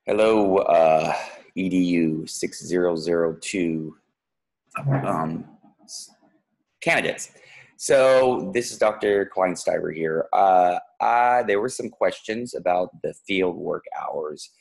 Hello, EDU 6002 um, candidates. So this is Dr. Kleinsteiber here. There were some questions about the field work hours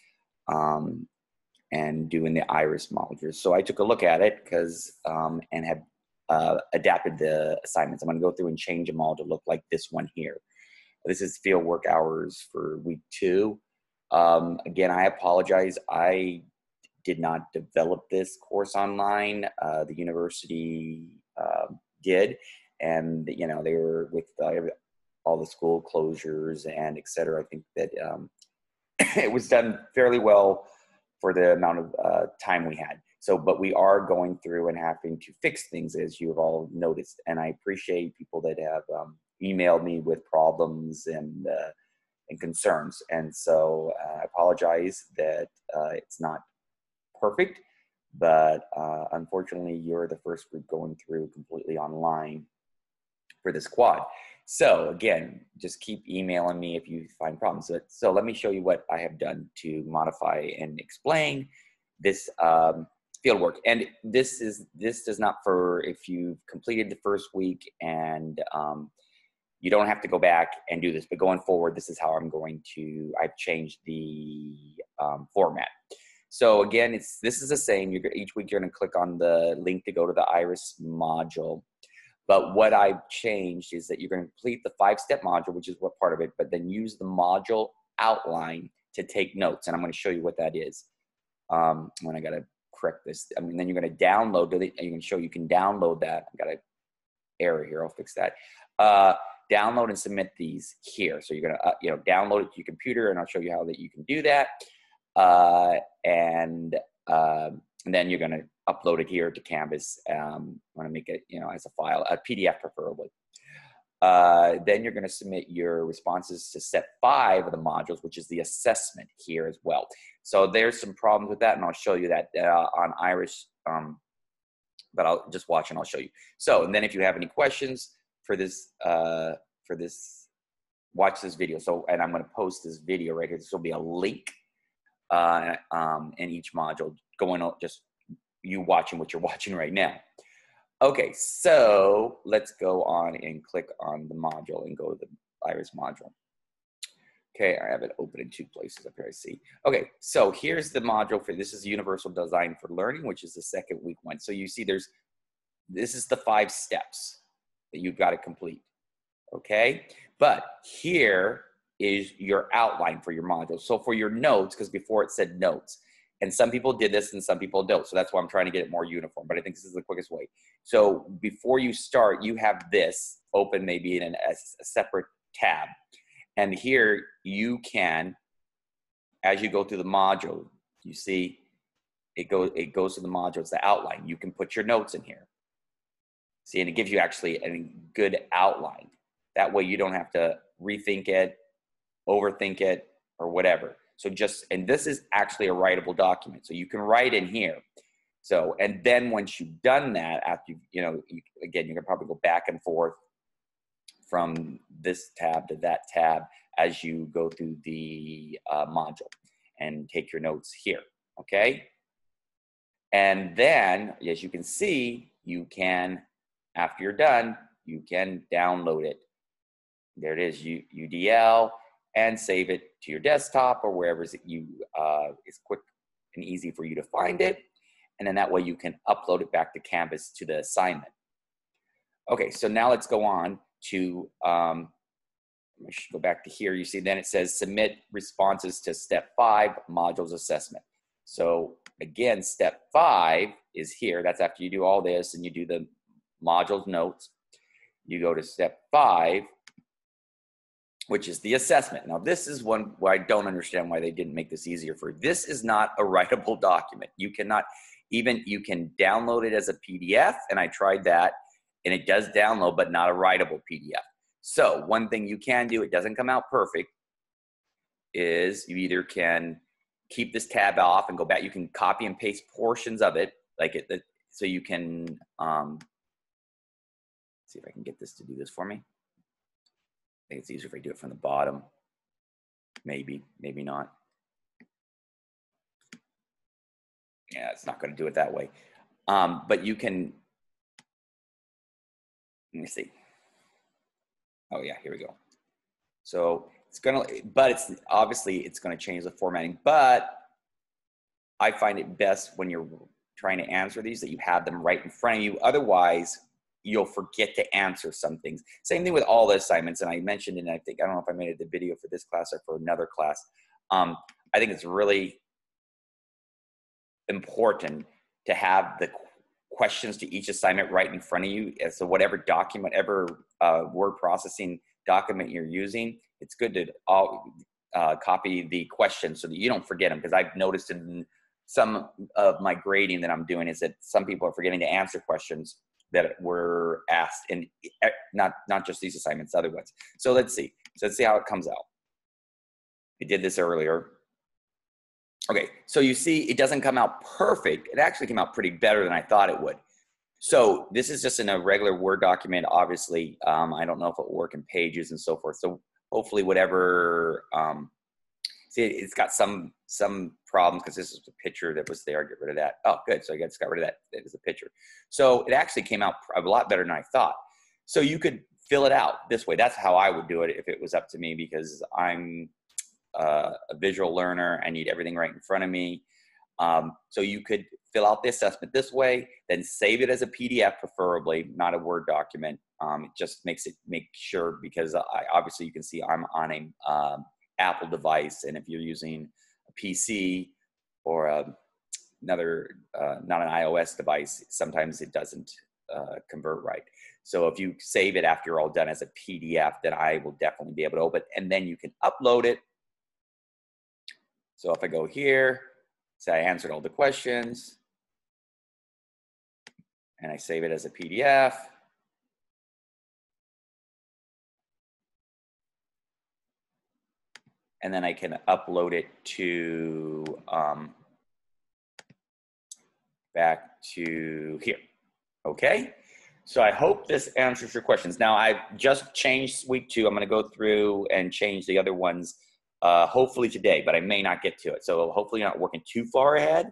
and doing the IRIS modules. So I took a look at it and have adapted the assignments. I'm going to go through and change them all to look like this one here. This is field work hours for week 2. Again, I apologize. I did not develop this course online. The university did, and they were with all the school closures and et cetera. I think that it was done fairly well for the amount of time we had. So, but we are going through and having to fix things, as you have all noticed. And I appreciate people that have emailed me with problems and concerns. And so I apologize that it's not perfect, but unfortunately you're the first group going through completely online for this quad. So again, just keep emailing me if you find problems. So let me show you what I have done to modify and explain this field work. And this does not for if you've completed the first week and you don't have to go back and do this, but going forward, this is how I've changed the format. So again, this is the same. Each week you're gonna click on the link to go to the IRIS module. But what I've changed is that you're gonna complete the 5-step module, which is what part of it, but then use the module outline to take notes. And I'm gonna show you what that is. When I gotta correct this, then you're gonna download it. You can show you can download that. I got an error here, I'll fix that. Download and submit these here. So you're gonna download it to your computer, and I'll show you how that you can do that. And then you're gonna upload it here to Canvas. Want to make it as a file, a PDF preferably. Then you're gonna submit your responses to step 5 of the modules, which is the assessment here as well. So there's some problems with that, and I'll show you that on IRIS. But I'll just watch and I'll show you. So, and then if you have any questions for this, watch this video. So, and I'm going to post this video right here. This will be a link in each module going on, just you watching what you're watching right now. Okay, so let's go on and click on the module and go to the IRIS module. Okay, I have it open in 2 places up here, I see. Okay, so here's the module this is Universal Design for Learning, which is the second week one. So you see this is the 5 steps that you've got to complete, okay? But here is your outline for your module. So for your notes, because before it said notes, and some people did this and some people don't, so that's why I'm trying to get it more uniform, but I think this is the quickest way. So before you start, you have this open maybe in a separate tab. And here you can, as you go through the module, you see it goes to the module, it's the outline. You can put your notes in here. See, and it gives you actually a good outline. That way you don't have to rethink it, overthink it, or whatever. So and this is actually a writable document. So you can write in here. So, and then once you've done that, after again, you can probably go back and forth from this tab to that tab as you go through the module and take your notes here, okay? And then, as you can see, you can, after you're done, you can download it. There it is, UDL, and save it to your desktop or wherever is quick and easy for you to find it. And then that way you can upload it back to Canvas to the assignment. Okay, so now let's go on to, we should go back to here. You see, then it says submit responses to step 5 modules assessment. So again, step 5 is here. That's after you do all this and you do the modules notes. You go to step 5, which is the assessment. Now this is one where I don't understand why they didn't make this easier for you. This is not a writable document. You can download it as a PDF, and I tried that, and it does download, but not a writable PDF. So one thing you can do, it doesn't come out perfect, is you either can keep this tab off and go back. You can copy and paste portions of it, so you can, see if I can get this to do this for me. I think it's easier if I do it from the bottom. Maybe, maybe not. Yeah, it's not going to do it that way. But you can, let me see. Oh yeah, here we go. So it's going to, but it's obviously it's going to change the formatting, but I find it best when you're trying to answer these that you have them right in front of you. Otherwise, you'll forget to answer some things. Same thing with all the assignments. And I mentioned, and I don't know if I made it the video for this class or for another class. I think it's really important to have the questions to each assignment right in front of you. So whatever document, whatever word processing document you're using, it's good to copy the questions so that you don't forget them. Because I've noticed in some of my grading that I'm doing is that some people are forgetting to answer questions that were asked, and not just these assignments, other ones. So let's see. So let's see how it comes out. I did this earlier. Okay, so you see it doesn't come out perfect. It actually came out pretty better than I thought it would. So this is just in a regular Word document. Obviously, I don't know if it will work in Pages and so forth. So hopefully whatever, see, it's got some problems because this is a picture that was there. Get rid of that. Oh, good. So I just got rid of that. That is a picture. So it actually came out a lot better than I thought. So you could fill it out this way. That's how I would do it if it was up to me, because I'm a visual learner. I need everything right in front of me. So you could fill out the assessment this way, then save it as a PDF, preferably, not a Word document. It just make sure, because obviously you can see I'm on a Apple device, and if you're using a PC or another, not an iOS device, sometimes it doesn't convert right. So if you save it after you're all done as a PDF, then I will definitely be able to open it, and then you can upload it. So if I go here, say I answered all the questions, and I save it as a PDF. And then I can upload it to back to here. Okay, so I hope this answers your questions. Now I've just changed week 2. I'm going to go through and change the other ones hopefully today, but I may not get to it. So hopefully you're not working too far ahead.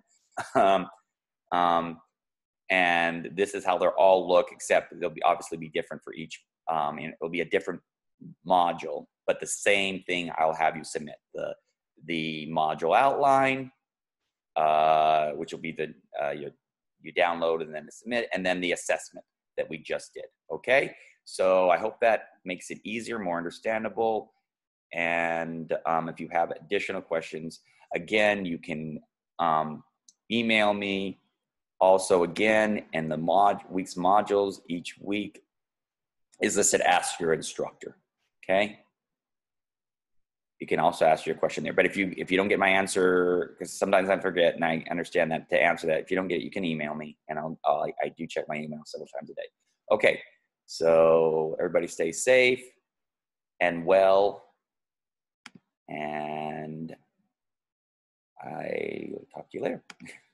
And this is how they'll all look, except they'll obviously be different for each, and it'll be a different module, but the same thing. I'll have you submit the module outline, which will be the you download and then submit, and then the assessment that we just did. Okay, so I hope that makes it easier, more understandable. And if you have additional questions, again, you can email me. Also, again, in the week's modules, each week is listed Ask Your Instructor. Okay, you can also ask your question there. But if you don't get my answer, because sometimes I forget, and I understand that to answer that, if you don't get it, you can email me, and I do check my email several times a day. Okay, so everybody stay safe and well, and I will talk to you later.